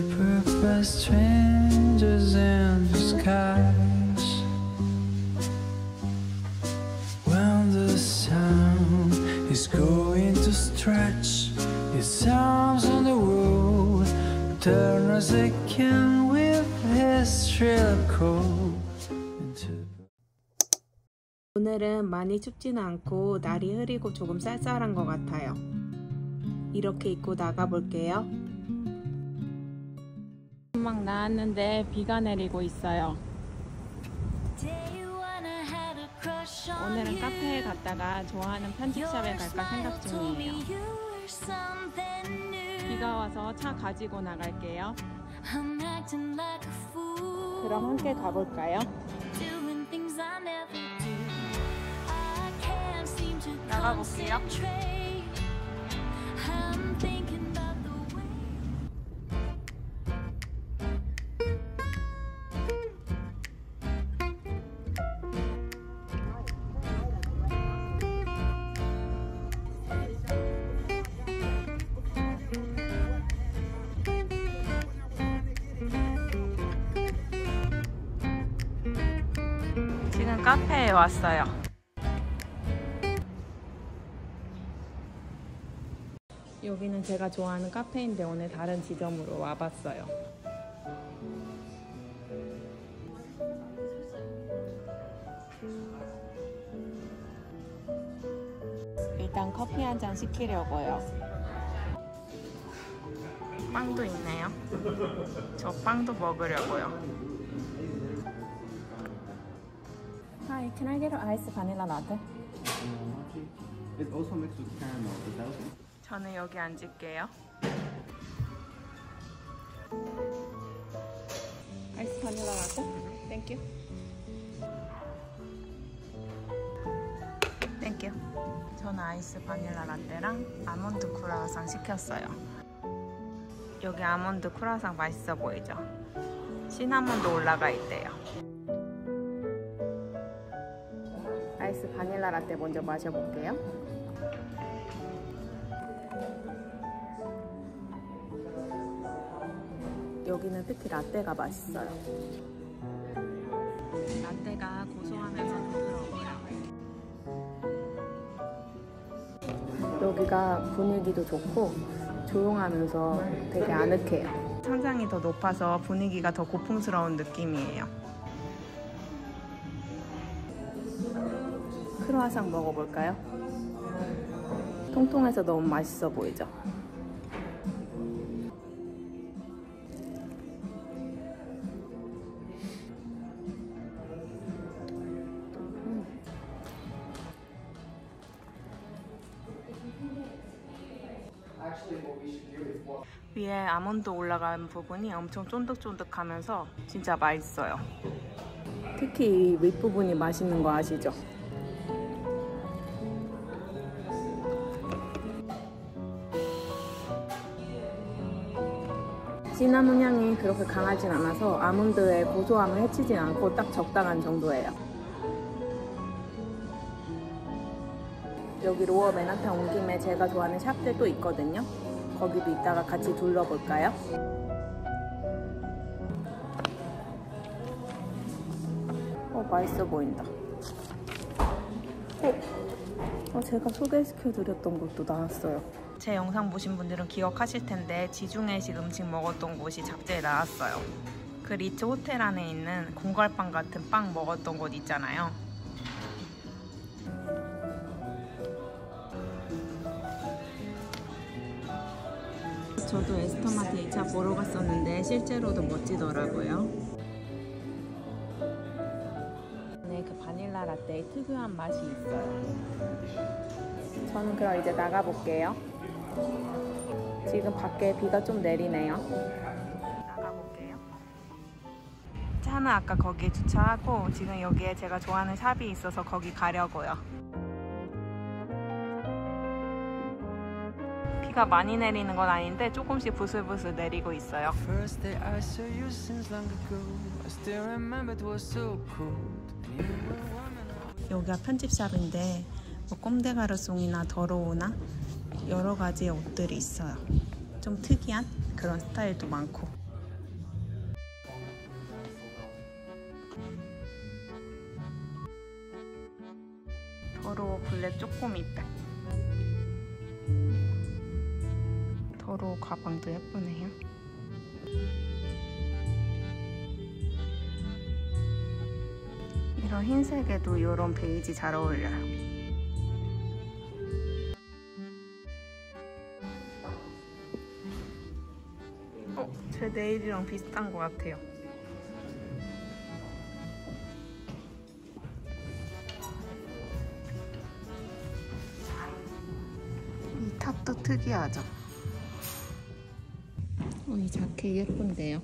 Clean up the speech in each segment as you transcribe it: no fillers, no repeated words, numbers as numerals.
Purple strangers in the skies. When the sun is going to stretch his arms on the road, turn as they can with his shrill call. 오늘은 많이 춥지는 않고 날이 흐리고 조금 쌀쌀한 것 같아요. 이렇게 입고 나가볼게요. 막 나왔는데 비가 내리고 있어요. 오늘은 카페에 갔다가 좋아하는 편집샵에 갈까 생각 중이에요. 비가 와서 차 가지고 나갈게요. 그럼 함께 가볼까요? 나가볼게요. 지금 카페에 왔어요. 여기는 제가 좋아하는 카페인데 오늘 다른 지점으로 와봤어요. 일단 커피 한 잔 시키려고요. 빵도 있네요. 저 빵도 먹으려고요. Hi, can I get an iced vanilla latte? It's also mixed with caramel. Is that okay? 저는 여기 앉을게요. 아이스 바닐라 라떼? 땡큐. 땡큐. 저는 아이스 바닐라 라떼랑 아몬드 크루아상 시켰어요. 여기 아몬드 크루아상 맛있어 보이죠? 시나몬도 올라가 있대요. 아이스 바닐라 라떼 먼저 마셔볼게요. 여기는 특히 라떼가 맛있어요. 라떼가 고소하면서 부드러워요. 여기가 분위기도 좋고 조용하면서 되게 아늑해요. 천장이 더 높아서 분위기가 더 고풍스러운 느낌이에요. 크루아상 먹어볼까요? 통통해서 너무 맛있어 보이죠? 위에 아몬드 올라간 부분이 엄청 쫀득쫀득하면서 진짜 맛있어요. 특히 이 윗부분이 맛있는 거 아시죠? 시나몬 향이 그렇게 강하진 않아서 아몬드의 고소함을 해치진 않고 딱 적당한 정도예요. 여기 로어 맨하탄 온 김에 제가 좋아하는 샵들도 있거든요. 거기도 이따가 같이 둘러볼까요? 맛있어 보인다. 제가 소개시켜드렸던 곳도 나왔어요. 제 영상 보신 분들은 기억하실 텐데 지중해식 음식 먹었던 곳이 잡지에 나왔어요. 그 리츠 호텔 안에 있는 공갈빵 같은 빵 먹었던 곳 있잖아요. 저도 에스터마트 2차 보러 갔었는데 실제로도 멋지더라고요. 네, 그 바닐라 라떼의 특유한 맛이 있어요. 저는 그럼 이제 나가볼게요. 지금 밖에 비가 좀 내리네요. 나가볼게요. 차는 아까 거기에 주차하고 지금 여기에 제가 좋아하는 샵이 있어서 거기 가려고요. 비가 많이 내리는 건 아닌데 조금씩 부슬부슬 내리고 있어요. 여기가 편집샵인데 뭐 꼼데가르송이나 더로우나 여러 가지의 옷들이 있어요. 좀 특이한 그런 스타일도 많고. 더러워 블랙 쪼꼬미백. 더러워 가방도 예쁘네요. 이런 흰색에도 이런 베이지 잘 어울려요. 제 네일이랑 비슷한 것 같아요. 이 탑도 특이하죠? 이 자켓 예쁜데요?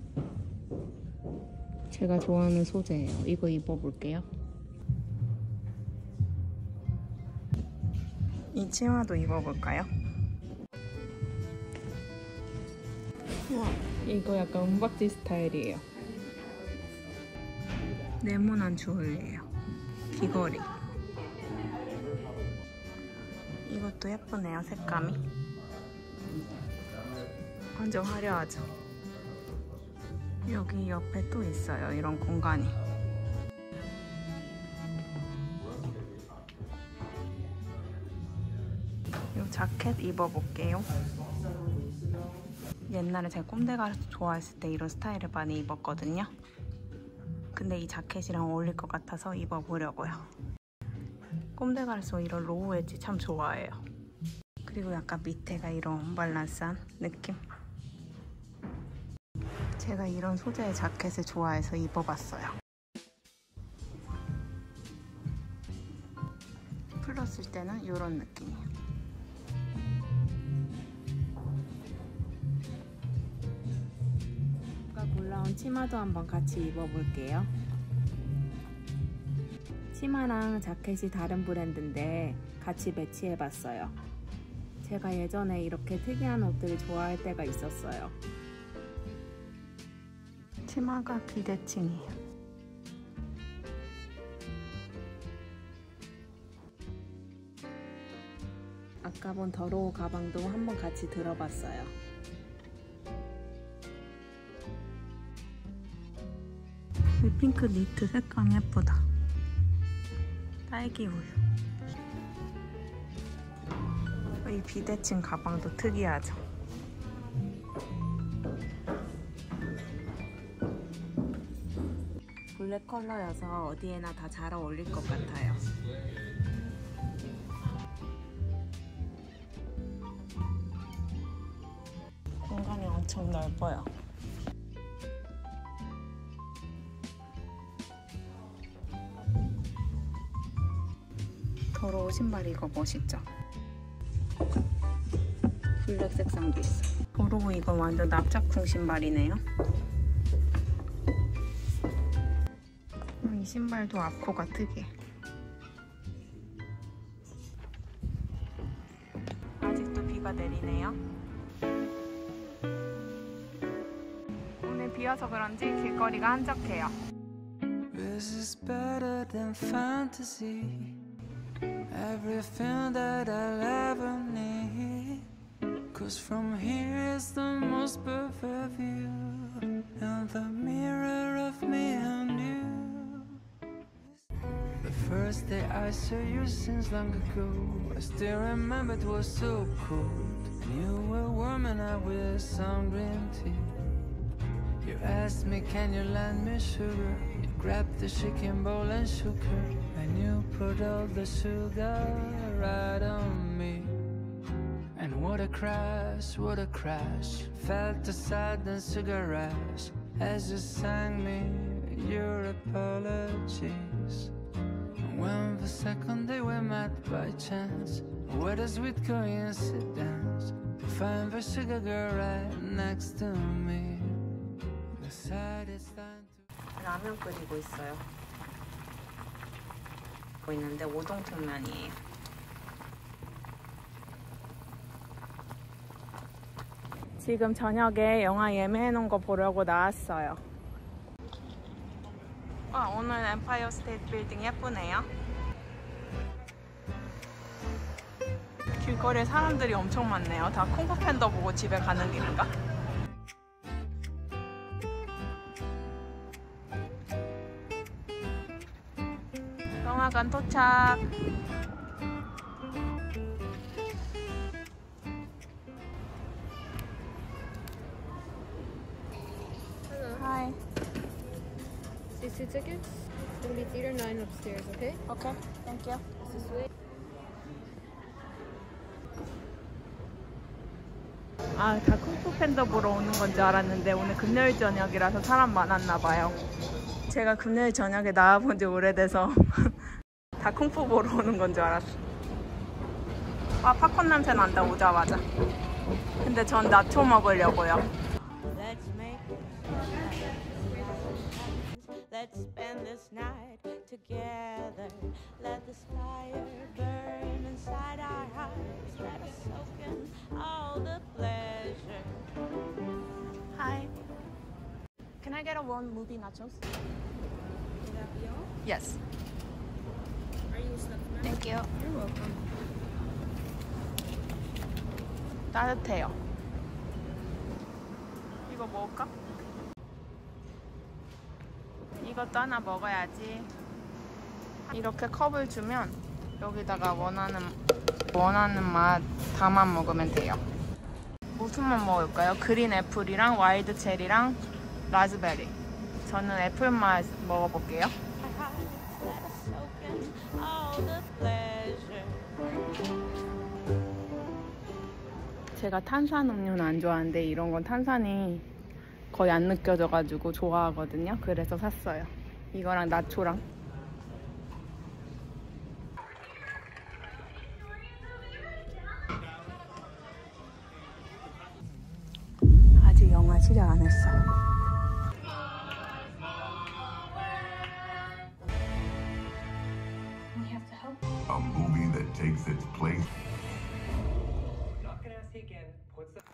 제가 좋아하는 소재예요. 이거 입어볼게요. 이 치마도 입어볼까요? 우와, 이거 약간 은박지 스타일이에요. 네모난 주얼리예요. 귀걸이. 이것도 예쁘네요, 색감이. 완전 화려하죠? 여기 옆에 또 있어요, 이런 공간이. 이 자켓 입어볼게요. 옛날에 제가 꼼데가르소 좋아했을 때 이런 스타일을 많이 입었거든요. 근데 이 자켓이랑 어울릴 것 같아서 입어보려고요. 꼼데가르소 이런 로우 엣지 참 좋아해요. 그리고 약간 밑에가 이런 언밸런스한 느낌? 제가 이런 소재의 자켓을 좋아해서 입어봤어요. 풀었을 때는 이런 느낌이에요. 골라온 치마도 한번 같이 입어볼게요. 치마랑 자켓이 다른 브랜드인데 같이 매치해봤어요. 제가 예전에 이렇게 특이한 옷들을 좋아할 때가 있었어요. 치마가 비대칭이에요. 아까 본 더로우 가방도 한번 같이 들어봤어요. 이 핑크 니트 색감 예쁘다. 딸기 우유. 이 비대칭 가방도 특이하죠. 블랙 컬러여서 어디에나 다 잘 어울릴 것 같아요. 공간이 엄청 넓어요. 더러운 신발 이거 멋있죠? 블랙 색상도 있어. 더러워 이거 완전 납작쿵 신발이네요. 이 신발도 앞코가 특이해. 아직도 비가 내리네요. 오늘 비 와서 그런지 길거리가 한적해요. This is better than fantasy. Everything that I'll ever need. Cause from here is the most perfect view. And the mirror of me and you. The first day I saw you seems long ago. I still remember it was so cold. And you were warm and I with some green tea. You asked me, can you lend me sugar? You grabbed the shaking bowl and shook her. And you put all the sugar right on me. And what a crash, what a crash. Felt the sadness, sugar rush as you sang me your apologies. And when the second day we met by chance, what a sweet coincidence to find the sugar girl right next to me. 라면 끓이고 있어요. 있는데 오동통면이에요. 지금 저녁에 영화 예매해놓은 거 보려고 나왔어요. 오늘 엠파이어 스테이트 빌딩 예쁘네요. 길거리에 사람들이 엄청 많네요. 다 콩쿠 팬더 보고 집에 가는 길인가? 영화관 도착! These 2 tickets. It's gonna be theater 9 upstairs, okay? Okay, thank you. This is sweet. 아, 다 쿵푸 팬더 보러 오는 건 줄 알았는데 오늘 금요일 저녁이라서 사람 많았나 봐요. 제가 금요일 저녁에 나와본 지 오래돼서 다 쿵푸 보러 오는 건 줄 알았어. 아, 팝콘 냄새 난다, 오자마자. 근데 전 나초 먹으려고요. Let's make Let's spend this night together. Let this fire burn inside our hearts. Let us soak in all the pleasure. Hi. Can I get a one movie nachos? Will that be all? Yes. Are you stuck, man? Thank you. You're welcome. 따뜻해요. 이거 먹을까? 이것도 하나 먹어야지. 이렇게 컵을 주면 여기다가 원하는 맛 다만 먹으면 돼요. 무슨 맛 먹을까요? 그린 애플이랑 와일드 체리랑 라즈베리. 저는 애플 맛 먹어볼게요. Let us soak in all the pleasure. 제가 탄산음료는 안 좋아하는데 이런 건 탄산이 거의 안 느껴져가지고 좋아하거든요. 그래서 샀어요. 이거랑 나초랑. 아직 영화 시작 안 했어. A movie that takes its place. Not gonna ask you again. What's the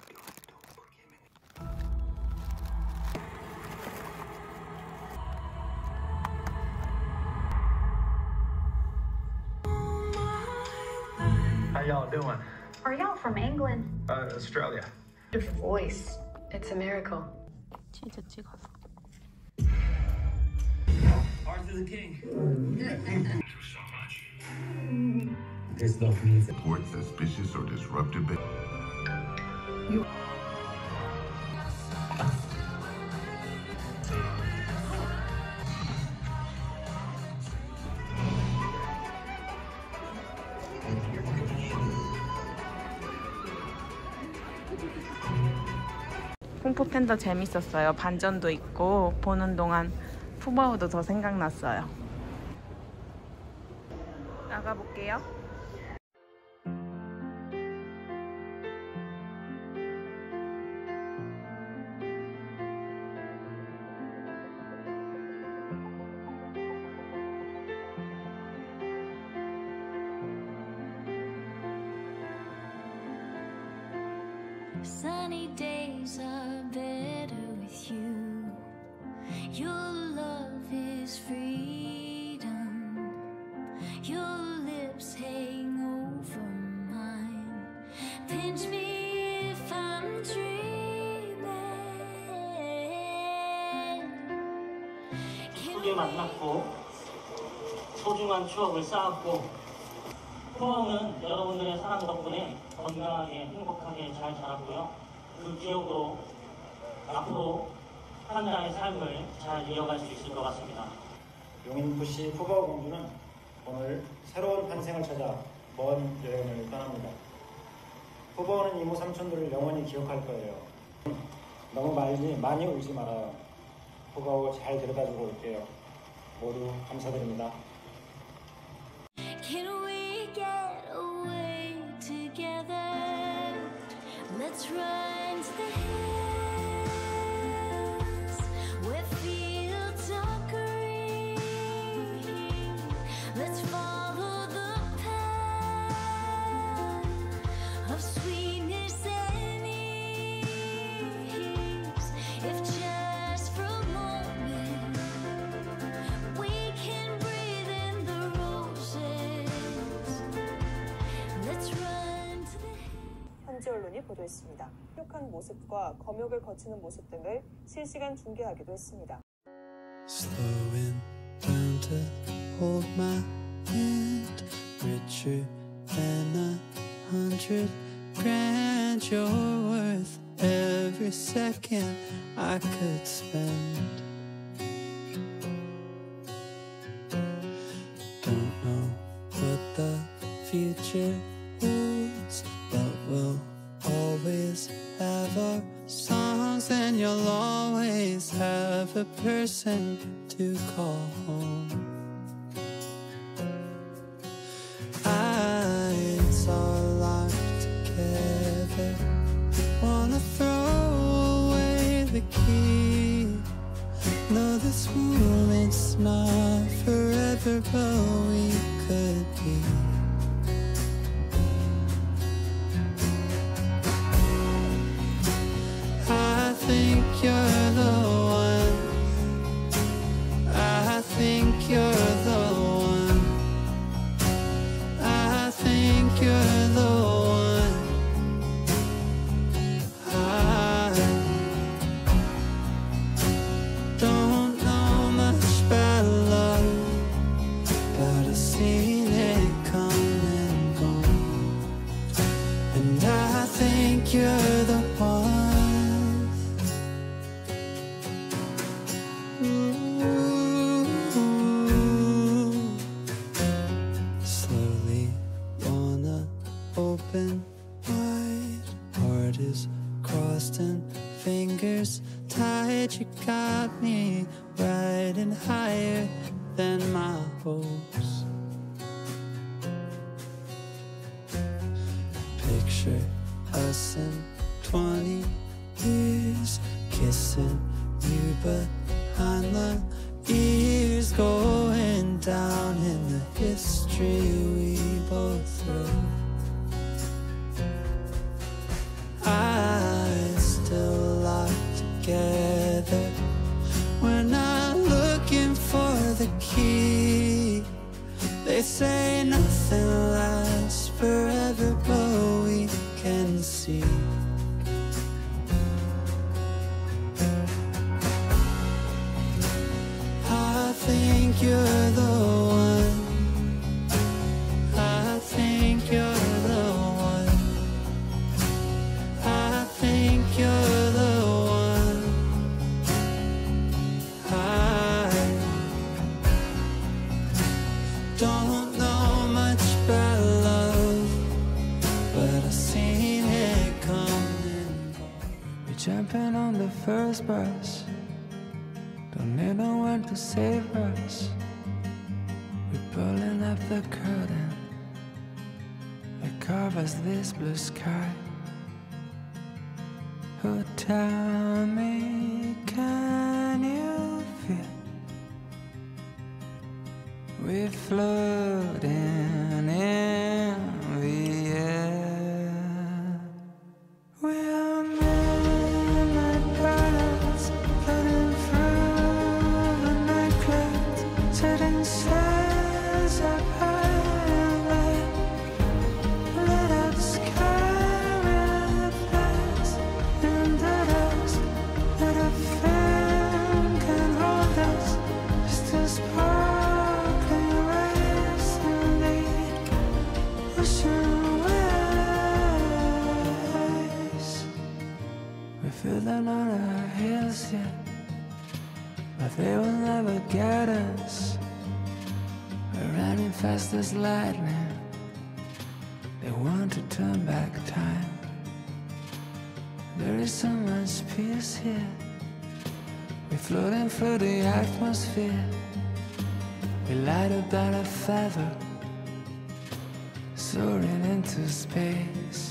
How y'all doing? Are y'all from England? Australia. Your voice. It's a miracle. 치즈 찍어서. Arthur the King. There's no music. Report suspicious or disruptive. 쿵푸 팬더 재밌었어요. 반전도 있고 보는 동안 푸바오도 더 생각났어요. 나가볼게요. Sunny days are better with you. Your love is freedom. Your lips hang over mine. Pinch me if I'm dreaming. 크게 만났고 소중한 추억을 쌓았고 푸바오는 여러분들의 사랑 덕분에 건강하게 행복하게 잘 자랐고요. 그 기억으로 앞으로 판다의 삶을 잘 이어갈 수 있을 것 같습니다. 용인푸시 푸바오 공주는 오늘 새로운 환생을 찾아 먼 여행을 떠납니다. 푸바오는 이모 삼촌들을 영원히 기억할 거예요. 너무 많이 울지 말아요. 푸바오 잘 데려다주고 올게요. 모두 감사드립니다. Can we get away together? Let's run to the hills where fields are green. Let's follow the path of sweetness and ease. If just for a moment we can breathe in the roses. Let's run to the 현지 언론이 보도했습니다. 혁한 모습과 검역을 거치는 모습 등을 실시간 중계하기도 했습니다. Slowing down to hold my hand, richer than 100 grand. You're worth every second I could spend. have a person to call home. It's all locked together. Wanna throw away the key. No, this moment's not forever, but we could be. I think you're the one. I think you're the one. I think you're the one. I don't know much about love, but I've seen it come and gone. And I think you're the one. Slowly wanna open wide. Heart is crossed and fingers tied. You got me riding higher than my hopes. Picture us in 20 years, kissing you behind the ears, going down in the history we both wrote. Eyes still locked together. We're not looking for the key. They say nothing lasts forever, but we can see. I think you're the one. I think you're the one. I think you're the one. I don't know much about love, but I've seen it come and go. We're jumping on the first bus. Don't need no one to save us. We're pulling up the curtain that covers this blue sky. Oh, tell me, can you feel we're floating in the air? We are midnight planets floating through the night clouds, setting sails up high and light. Lit up sky with flags in the dusk. Not a fan can hold us, just a sparkling rays in the ocean waves. We're feeling on our heels yet, but they will never get us. We're running fast as lightning. They want to turn back time. There is so much peace here. We're floating through the atmosphere. We light up than a feather, soaring into space.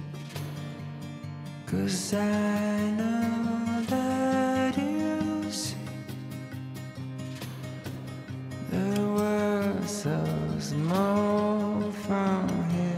'Cause I know that you see the world so small from here.